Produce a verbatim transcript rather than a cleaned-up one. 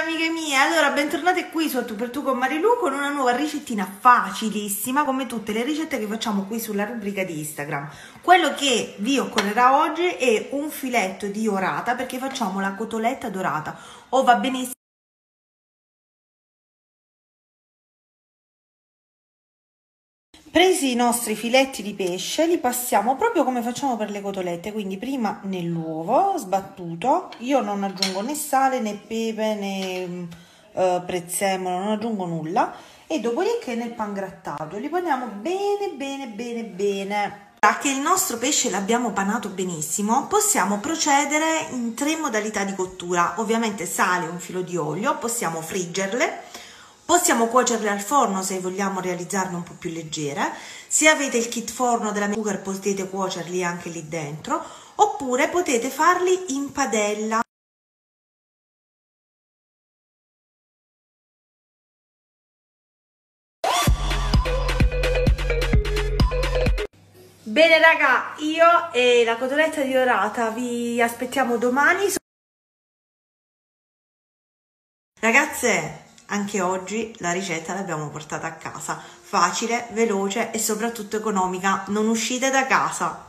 amiche mie, allora bentornate qui su A Tu per Tu con Marilu con una nuova ricettina facilissima come tutte le ricette che facciamo qui sulla rubrica di Instagram. Quello che vi occorrerà oggi è un filetto di orata perché facciamo la cotoletta dorata o va benissimo. Presi i nostri filetti di pesce, li passiamo proprio come facciamo per le cotolette, quindi prima nell'uovo sbattuto, io non aggiungo né sale né pepe né eh, prezzemolo, non aggiungo nulla, e dopodiché nel pangrattato li poniamo bene bene bene bene. Da che il nostro pesce l'abbiamo panato benissimo, possiamo procedere in tre modalità di cottura. Ovviamente sale, un filo di olio, possiamo friggerle. Possiamo cuocerle al forno se vogliamo realizzarle un po' più leggere. Se avete il kit forno della Cooker potete cuocerli anche lì dentro, oppure potete farli in padella. Bene raga, io e la cotoletta di orata vi aspettiamo domani. Ragazze, anche oggi la ricetta l'abbiamo portata a casa, facile, veloce e soprattutto economica, non uscite da casa.